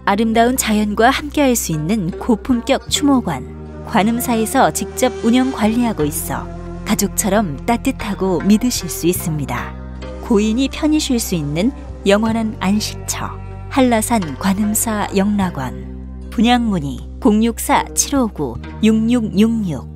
아름다운 자연과 함께할 수 있는 고품격 추모관, 관음사에서 직접 운영 관리하고 있어 가족처럼 따뜻하고 믿으실 수 있습니다. 고인이 편히 쉴 수 있는 영원한 안식처, 한라산 관음사 영락원. 분양 문의 064-759-6666